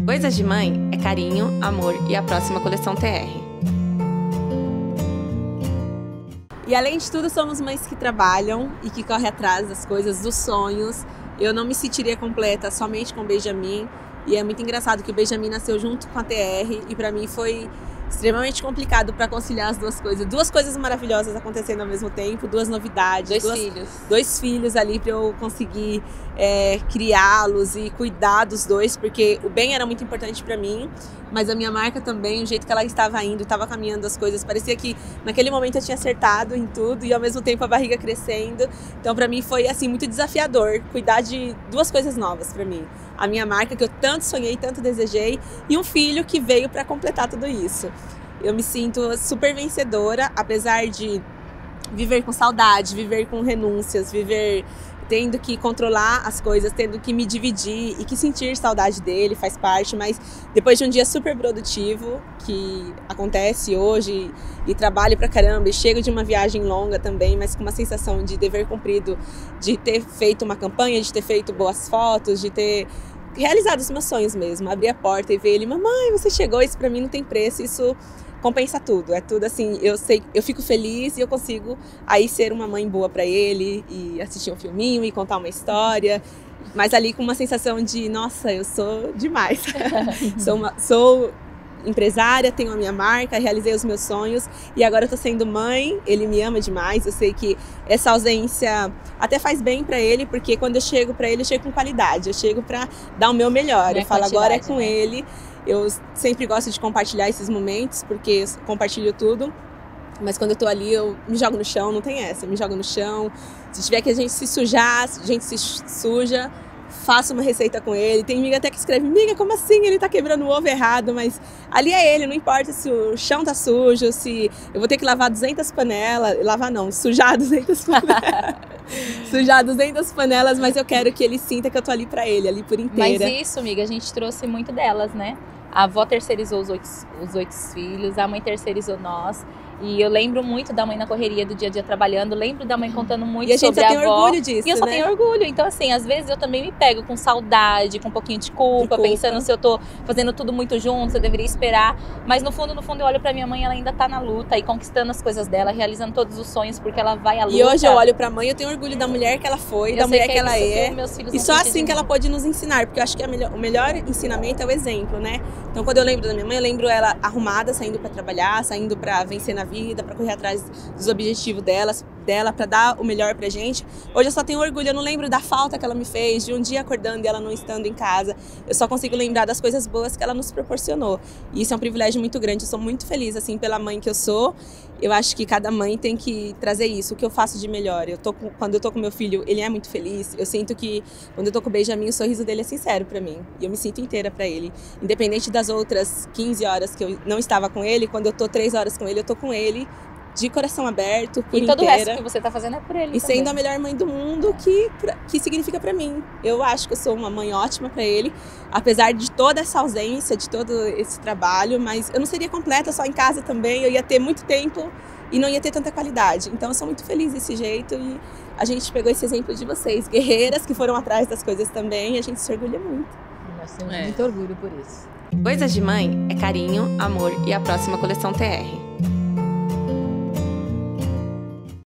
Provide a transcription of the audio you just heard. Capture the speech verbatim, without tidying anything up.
Coisas de mãe é carinho, amor e a próxima coleção T R. E além de tudo, somos mães que trabalham e que correm atrás das coisas, dos sonhos. Eu não me sentiria completa somente com o Benjamin. E é muito engraçado que o Benjamin nasceu junto com a T R e para mim foi extremamente complicado para conciliar as duas coisas. Duas coisas maravilhosas acontecendo ao mesmo tempo, duas novidades. Dois duas, filhos. Dois filhos ali para eu conseguir é, criá-los e cuidar dos dois, porque o Ben era muito importante para mim, mas a minha marca também, o jeito que ela estava indo, estava caminhando as coisas, parecia que naquele momento eu tinha acertado em tudo e ao mesmo tempo a barriga crescendo. Então para mim foi assim muito desafiador cuidar de duas coisas novas para mim. A minha marca que eu tanto sonhei, tanto desejei, e um filho que veio para completar tudo isso. Eu me sinto super vencedora, apesar de viver com saudade, viver com renúncias, viver tendo que controlar as coisas, tendo que me dividir e que sentir saudade dele faz parte, mas depois de um dia super produtivo que acontece hoje e trabalho pra caramba e chego de uma viagem longa também, mas com uma sensação de dever cumprido, de ter feito uma campanha, de ter feito boas fotos, de ter realizado os meus sonhos mesmo, abrir a porta e ver ele, mamãe, você chegou, isso pra mim não tem preço, isso compensa tudo, é tudo assim, eu sei, eu fico feliz e eu consigo aí ser uma mãe boa pra ele e assistir um filminho e contar uma história, mas ali com uma sensação de, nossa, eu sou demais, sou, uma, sou empresária, tenho a minha marca, realizei os meus sonhos e agora eu tô sendo mãe, ele me ama demais, eu sei que essa ausência até faz bem pra ele, porque quando eu chego pra ele, eu chego com qualidade, eu chego pra dar o meu melhor, Não eu é falo agora é com né? ele. Eu sempre gosto de compartilhar esses momentos, porque eu compartilho tudo. Mas quando eu tô ali, eu me jogo no chão, não tem essa. Eu me jogo no chão. Se tiver que a gente se sujar, a gente se suja, faço uma receita com ele. Tem amiga até que escreve, amiga, como assim ele tá quebrando o ovo errado? Mas ali é ele, não importa se o chão tá sujo, se eu vou ter que lavar duzentas panelas. Lavar não, sujar duzentas panelas. Sujar duzentas panelas, mas eu quero que ele sinta que eu tô ali pra ele, ali por inteira. Mas isso, amiga, a gente trouxe muito delas, né? A avó terceirizou os oito, os oito filhos, a mãe terceirizou nós. E eu lembro muito da mãe na correria do dia a dia trabalhando, lembro da mãe contando muito sobre a avó. E a gente só tem orgulho disso, E eu só né? tenho orgulho. Então, assim, às vezes eu também me pego com saudade, com um pouquinho de culpa, De culpa. pensando se eu tô fazendo tudo muito junto, se eu deveria esperar. Mas no fundo, no fundo, eu olho pra minha mãe, ela ainda tá na luta e conquistando as coisas dela, realizando todos os sonhos, porque ela vai à luta. E hoje eu olho pra mãe, eu tenho orgulho da mulher que ela foi, Eu da sei mulher que que, é ela isso que é. meus filhos E vão só sentir assim de que ela mim. pode nos ensinar, porque eu acho que a melhor, o melhor ensinamento é o exemplo, né? Então quando eu lembro da minha mãe, eu lembro ela arrumada, saindo pra trabalhar, saindo pra vencer na vida, pra correr atrás dos objetivos delas, dela, pra dar o melhor pra gente. Hoje eu só tenho orgulho, eu não lembro da falta que ela me fez, de um dia acordando e ela não estando em casa. Eu só consigo lembrar das coisas boas que ela nos proporcionou. E isso é um privilégio muito grande, eu sou muito feliz, assim, pela mãe que eu sou. Eu acho que cada mãe tem que trazer isso, o que eu faço de melhor. Eu tô com, quando eu tô com meu filho, ele é muito feliz. Eu sinto que, quando eu tô com o Benjamin, o sorriso dele é sincero pra mim. E eu me sinto inteira pra ele. Independente das outras quinze horas que eu não estava com ele, quando eu tô três horas com ele, eu tô com ele, de coração aberto, por E todo inteira. o resto que você tá fazendo é por ele E também. sendo a melhor mãe do mundo, que, que significa pra mim. Eu acho que eu sou uma mãe ótima pra ele, apesar de toda essa ausência, de todo esse trabalho, mas eu não seria completa só em casa também, eu ia ter muito tempo e não ia ter tanta qualidade. Então eu sou muito feliz desse jeito e a gente pegou esse exemplo de vocês, guerreiras que foram atrás das coisas também, e a gente se orgulha muito. Nós temos É. muito orgulho por isso. Coisas de mãe é carinho, amor e a próxima coleção T R.